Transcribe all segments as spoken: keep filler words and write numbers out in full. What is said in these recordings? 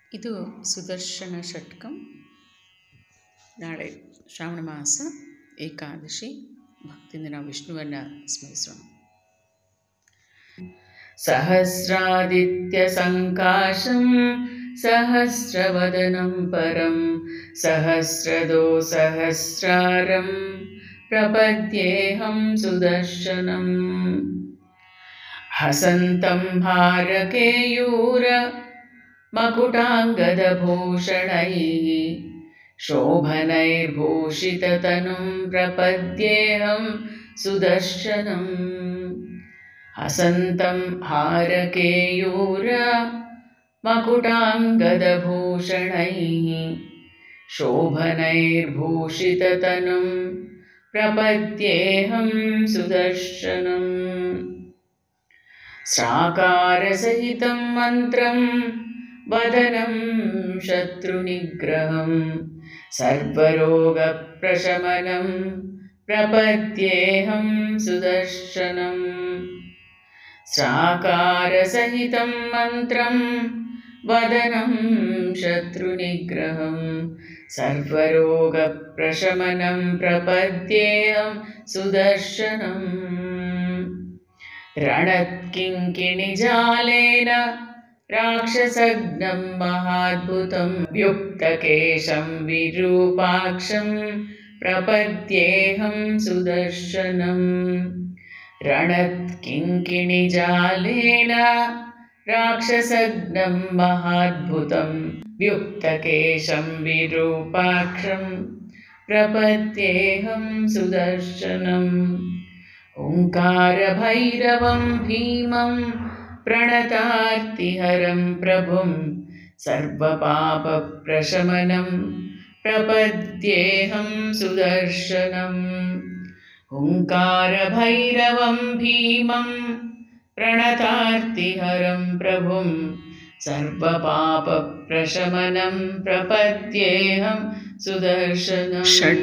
ಇದು ಸುದರ್ಶನ ಷಟ್ಕಂ. ನಾಳೆ ಶ್ರಾವಣ ಮಾಸ ಏಕಾದಶಿ. ಭಕ್ತಿಯಿಂದ ನಾವು ವಿಷ್ಣುವನ್ನು ಸ್ಮರಿಸೋಣ. ಸಹಸ್ರಾದಿತ್ಯ ಸಂಕಾಶಂ ಸಹಸ್ರವದನಂ ಪರಂ ಸಹಸ್ರದೋ ಸಹಸ್ರಾರಂ ಪ್ರಪದ್ಯೇಹಂ ಸುದರ್ಶನಂ. ಹಸಂತಂ ಹಾರಕೇಯೂರ ಮಕುಟಾಂಗದಭೂಷಣೈಃ ಶೋಭನೈರ್ಭೂಷಿತತನುಂ ಪ್ರಪದ್ಯೇಹಂ ಸುದರ್ಶನಂ. ಹಸಂತಂ ಹಾರಕೇಯೂರ ಮಕುಟಾಂಗದಭೂಷಣೈಃ ಶೋಭನೈರ್ಭೂಷಿತತನುಂ ಪ್ರಪದ್ಯೇಹಂ ಸುದರ್ಶನಂ. ಸಾಕಾರಸಹಿತಂ ಮಂತ್ರಂ ವದನಂ ಶತ್ರುನಿಗ್ರಹಂ ಸರ್ವರೋಗಪ್ರಶಮನಂ ಪ್ರಪದ್ಯೇಹಂ ಸುದರ್ಶನಂ. ಸಾಕಾರಸಹಿತಂ ಮಂತ್ರಂ ವದನಂ ಶತ್ರುನಿಗ್ರಹಂ ಸರ್ವರೋಗಪ್ರಶಮನಂ ಪ್ರಪದ್ಯೇಹಂ ಸುದರ್ಶನಂ. ರಣತ್ಕಿಂಕಿಣಿಜಾಲೇನ ರಾಕ್ಷಸಘ್ನಂ ಮಹಾದ್ಭುತಂ ವ್ಯುಕ್ತಕೇಶಂ ವಿರೂಪಾಕ್ಷಂ ಪ್ರಪದ್ಯೇಹಂ ಸುದರ್ಶನಂ. ರಣತ್ಕಿಂಕಿಣಿಜಾಲೇನ ರಾಕ್ಷಸಘ್ನಂ ಮಹಾದ್ಭುತಂ ವ್ಯುಕ್ತಕೇಶಂ ವಿರೂಪಾಕ್ಷಂ ಪ್ರಪದ್ಯೇಹಂ ಸುದರ್ಶನಂ. ಓಂಕಾರಭೈರವಂ ಭೀಮಂ ಪ್ರಣತಾರ್ತಿಹರಂ ಪ್ರಭುಂ ಸರ್ವಪಾಪಪ್ರಶಮನಂ ಪ್ರಪದ್ಯೇಹಂ ಸುದರ್ಶನಂ. ಓಂಕಾರಭೈರವಂ ಭೀಮಂ ಪ್ರಣತಾರ್ತಿಹರಂ ಪ್ರಭುಂ ಸರ್ವಪಾಪಪ್ರಶಮನಂ ಪ್ರಪದ್ಯೇಹಂ ಸುದರ್ಶನಂ.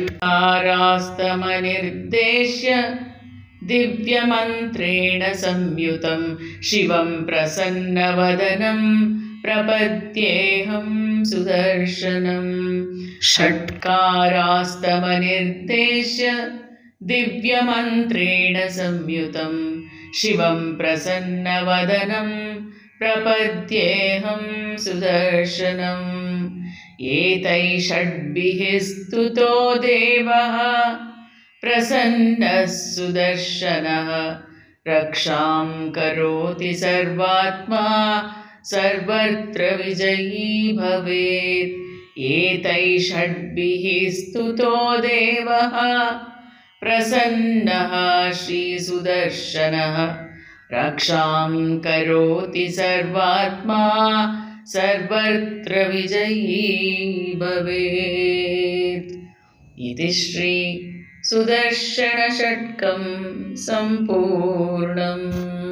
ಷಟ್ಕಾರಾಸ್ತಮನಿರ್ದೇಶ್ಯ ದಿವ್ಯಮಂತ್ರೇಣ ಸಂಯುತಂ ಶಿವಂ ಪ್ರಸನ್ನವದನಂ ಪ್ರಪದ್ಯೇಹಂ ಸುದರ್ಶನಂ. ಷಟ್ಕಾರಾಸ್ತಮನಿರ್ದೇಶ್ಯ ದಿವ್ಯಮಂತ್ರೇಣ ಸಂಯುತಂ ಶಿವಂ ಪ್ರಸನ್ನವದನಂ ಪ್ರಪದ್ಯೇಹಂ ಸುದರ್ಶನಂ. ಏತೈ ಷಡ್ಭಿಃ ಸ್ತುತೋ ದೇವಃ ಪ್ರಸನ್ನಃ ಸುದರ್ಶನಃ ರಕ್ಷಾಂ ಕರೋತಿ ಸರ್ವಾತ್ಮಾ ಸರ್ವತ್ರ ವಿಜಯೀ ಭವೇತ್. ಏತೈ ಷಡ್ಭಿಃ ಸ್ತುತೋ ದೇವಃ ಪ್ರಸನ್ನಃ ಶ್ರೀ ಸುದರ್ಶನಃ ರಕ್ಷಾಂ ಕರೋತಿ ಸರ್ವಾತ್ಮಾ ಸರ್ವತ್ರ ವಿಜಯೀ ಭವೇತ್. ಇತಿ ಶ್ರೀ ಸುದರ್ಶನ ಷಟ್ಕಂ ಸಂಪೂರ್ಣಂ.